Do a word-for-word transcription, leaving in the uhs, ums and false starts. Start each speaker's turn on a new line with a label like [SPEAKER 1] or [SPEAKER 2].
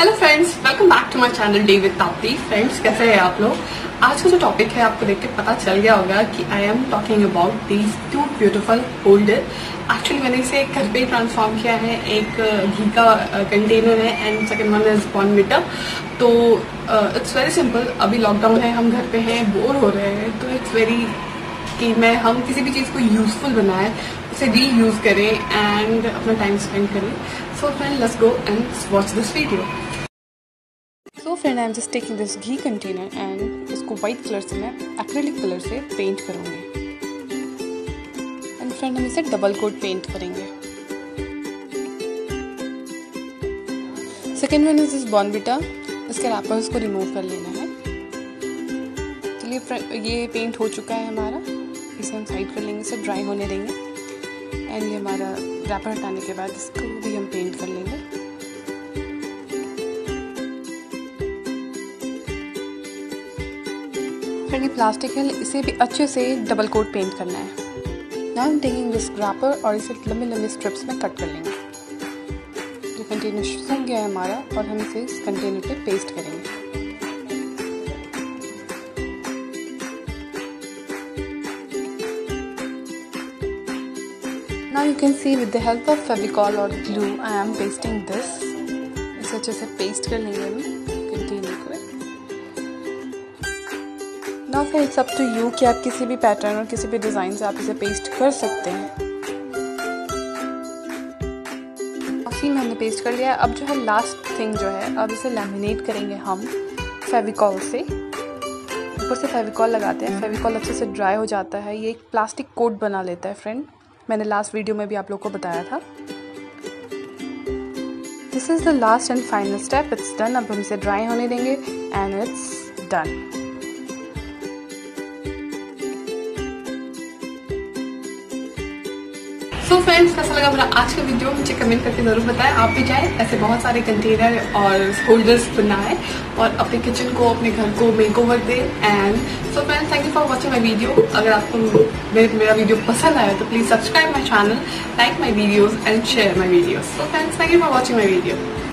[SPEAKER 1] Hello friends, welcome back to my channel day with Tapti. Friends, कैसे हैं आप लोग? आज का जो टॉपिक है आपको देख के पता चल गया होगा कि I am talking about these two beautiful holder. Actually मैंने इसे एक घर पे ही ट्रांसफॉर्म किया है। एक घी का कंटेनर है and second one is Bournvita. तो इट्स वेरी सिंपल। अभी लॉकडाउन है, हम घर पे हैं, बोर हो रहे हैं, तो इट्स वेरी कि मैं हम किसी भी चीज़ को यूजफुल बनाए, उसे री यूज करें एंड अपना टाइम स्पेंड करें। So friend, let's go and watch this video. So friend, I am just taking this ghee container and इसको वाइट कलर से मैं एक्रेलिक कलर से पेंट करूँगी। एंड फ्रेंड, हम इसे डबल कोट पेंट करेंगे। सेकेंड वन इज इस बॉर्नविटा। इसके रैपर्स को रिमूव कर लेना है। चलिए, ये पेंट हो चुका है हमारा। इसे हम साइड कर लेंगे, इसे ड्राई होने देंगे। एंड ये हमारा रैपर हटाने के बाद इसको भी हम पेंट कर लेंगे। फिर ये प्लास्टिक है, इसे भी अच्छे से डबल कोट पेंट करना है। Now I am taking this wrapper और इसे लंबे लंबे स्ट्रिप्स में कट कर लेंगे। ये कंटेनर सूख गया है हमारा और हम इसे इस कंटेनर पे पेस्ट करेंगे। Now you can see with the help of Fevicol or glue, I am pasting this. इसे अच्छे से पेस्ट कर लेंगे हम कंटेनर को। Now फिर it's up to you कि आप किसी भी पैटर्न और किसी भी डिज़ाइन से आप इसे पेस्ट कर सकते हैं। काफ़ी मैंने पेस्ट कर लिया। अब जो है लास्ट थिंग जो है, अब इसे लैमिनेट करेंगे हम फेविकॉल से। ऊपर से फेविकॉल लगाते हैं। फेविकॉल अच्छे से ड्राई हो जाता है, ये एक प्लास्टिक कोट बना लेता है फ्रेंड। मैंने लास्ट वीडियो में भी आप लोग को बताया था। This is the last and final step. It's done. अब हम इसे ड्राई होने देंगे and it's done. So friends, कैसा लगा मेरा आज का वीडियो? मुझे कमेंट करके जरूर बताएं। आप भी चाहे ऐसे बहुत सारे कंटेनर और होल्डर्स बनाएं और अपने किचन को, अपने घर को मेकओवर दें। And so friends, thank you for watching my video. अगर आपको मेरे मेरा वीडियो पसंद आया तो please subscribe my channel, like my videos and share my videos. So friends, thank you for watching my video.